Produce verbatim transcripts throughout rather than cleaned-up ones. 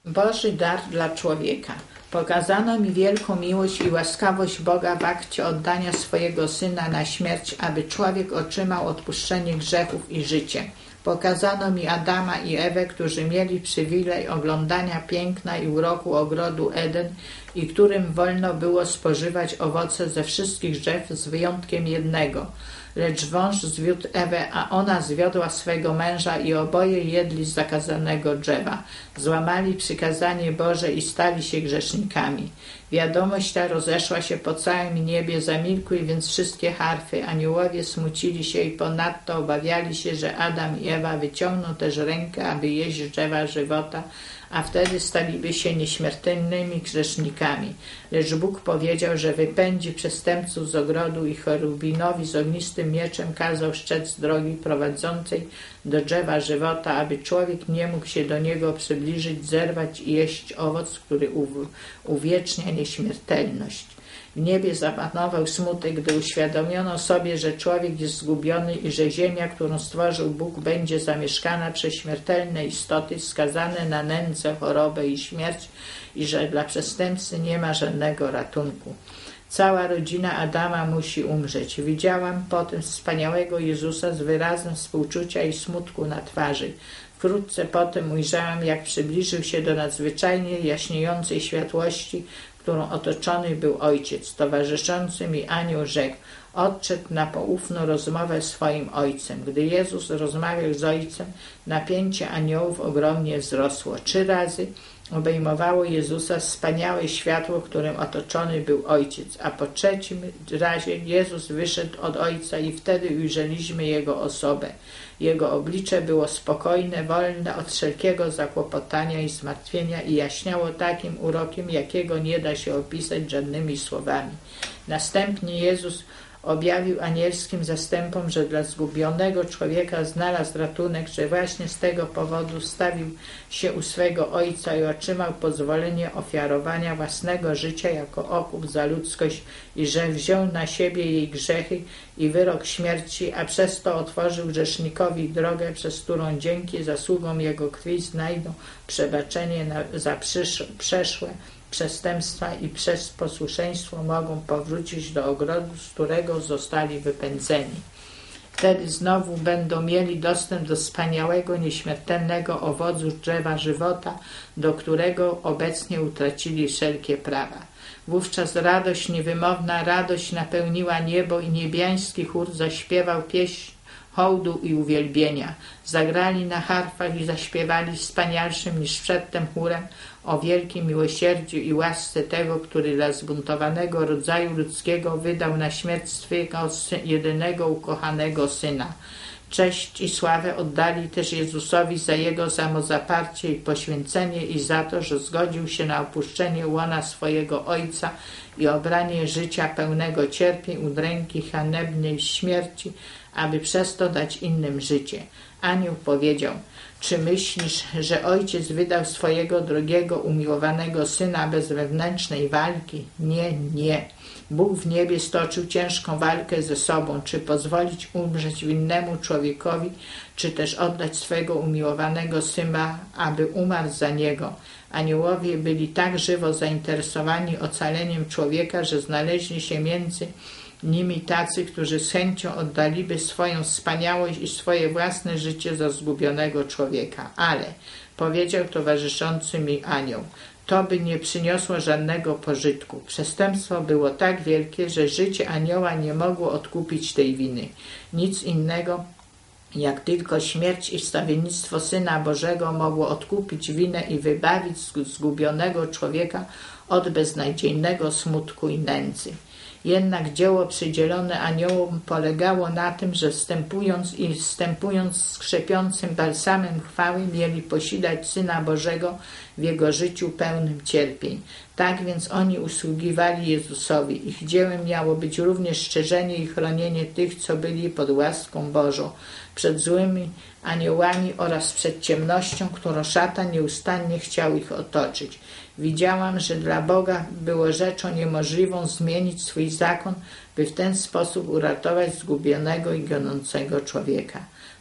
Boży dar dla człowieka. Pokazano mi wielką miłość i łaskawość Boga w akcie oddania swojego Syna na śmierć, aby człowiek otrzymał odpuszczenie grzechów i życie. Pokazano mi Adama i Ewę, którzy mieli przywilej oglądania piękna i uroku ogrodu Eden i którym wolno było spożywać owoce ze wszystkich drzew z wyjątkiem jednego. Lecz wąż zwiódł Ewę, a ona zwiodła swego męża i oboje jedli z zakazanego drzewa. Złamali przykazanie Boże i stali się grzesznikami. Wiadomość ta rozeszła się po całym niebie, zamilkły więc wszystkie harfy. Aniołowie smucili się i ponadto obawiali się, że Adam i Ewa wyciągną też rękę, aby jeść drzewa żywota, a wtedy staliby się nieśmiertelnymi grzesznikami. Lecz Bóg powiedział, że wypędzi przestępców z ogrodu i cherubinowi z ognistym mieczem kazał strzec z drogi prowadzącej do drzewa żywota, aby człowiek nie mógł się do niego przybliżyć, zerwać i jeść owoc, który uwiecznia nieśmiertelność. W niebie zapanował smutek, gdy uświadomiono sobie, że człowiek jest zgubiony i że ziemia, którą stworzył Bóg, będzie zamieszkana przez śmiertelne istoty skazane na nędzę, chorobę i śmierć i że dla przestępcy nie ma żadnego ratunku. Cała rodzina Adama musi umrzeć. Widziałam potem wspaniałego Jezusa z wyrazem współczucia i smutku na twarzy. Wkrótce potem ujrzałam, jak przybliżył się do nadzwyczajnie jaśniejącej światłości, którą otoczony był Ojciec. Towarzyszący mi anioł rzekł: odszedł na poufną rozmowę z swoim Ojcem. Gdy Jezus rozmawiał z Ojcem, napięcie aniołów ogromnie wzrosło. Trzy razy obejmowało Jezusa wspaniałe światło, którym otoczony był Ojciec, a po trzecim razie Jezus wyszedł od Ojca i wtedy ujrzeliśmy Jego osobę. Jego oblicze było spokojne, wolne od wszelkiego zakłopotania i zmartwienia i jaśniało takim urokiem, jakiego nie da się opisać żadnymi słowami. Następnie Jezus objawił anielskim zastępom, że dla zgubionego człowieka znalazł ratunek, że właśnie z tego powodu stawił się u swego Ojca i otrzymał pozwolenie ofiarowania własnego życia jako okup za ludzkość i że wziął na siebie jej grzechy i wyrok śmierci, a przez to otworzył grzesznikowi drogę, przez którą dzięki zasługom Jego krwi znajdą przebaczenie na, za przysz, przeszłe przestępstwa i przez posłuszeństwo mogą powrócić do ogrodu, z którego zostali wypędzeni. Wtedy znowu będą mieli dostęp do wspaniałego, nieśmiertelnego owocu drzewa żywota, do którego obecnie utracili wszelkie prawa. Wówczas radość, niewymowna radość napełniła niebo i niebiański chór zaśpiewał pieśń hołdu i uwielbienia. Zagrali na harfach i zaśpiewali wspanialszym niż przedtem chórem o wielkim miłosierdziu i łasce tego, który dla zbuntowanego rodzaju ludzkiego wydał na śmierć swego jedynego ukochanego Syna. Cześć i sławę oddali też Jezusowi za Jego samozaparcie i poświęcenie i za to, że zgodził się na opuszczenie łona swojego Ojca i obranie życia pełnego cierpień, udręki, hanebnej śmierci, aby przez to dać innym życie. Anioł powiedział: czy myślisz, że Ojciec wydał swojego drogiego, umiłowanego Syna bez wewnętrznej walki? Nie, nie. Bóg w niebie stoczył ciężką walkę ze sobą, czy pozwolić umrzeć winnemu człowiekowi, czy też oddać swego umiłowanego Syna, aby umarł za niego. Aniołowie byli tak żywo zainteresowani ocaleniem człowieka, że znaleźli się między nimi tacy, którzy z chęcią oddaliby swoją wspaniałość i swoje własne życie za zgubionego człowieka. Ale, powiedział towarzyszący mi anioł, to by nie przyniosło żadnego pożytku. Przestępstwo było tak wielkie, że życie anioła nie mogło odkupić tej winy. Nic innego jak tylko śmierć i wstawiennictwo Syna Bożego mogło odkupić winę i wybawić zgubionego człowieka od beznadziejnego smutku i nędzy. Jednak dzieło przydzielone aniołom polegało na tym, że wstępując i wstępując z krzepiącym balsamem chwały mieli posilać Syna Bożego w Jego życiu pełnym cierpień. Tak więc oni usługiwali Jezusowi. Ich dziełem miało być również strzeżenie i chronienie tych, co byli pod łaską Bożą, przed złymi aniołami oraz przed ciemnością, którą szatan nieustannie chciał ich otoczyć. Widziałam, że dla Boga było rzeczą niemożliwą zmienić swój zakon, by w ten sposób uratować zgubionego i gonącego człowieka.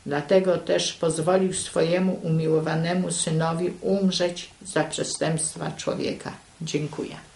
Dlatego też pozwolił swojemu umiłowanemu Synowi umrzeć za przestępstwa człowieka. Dziękuję.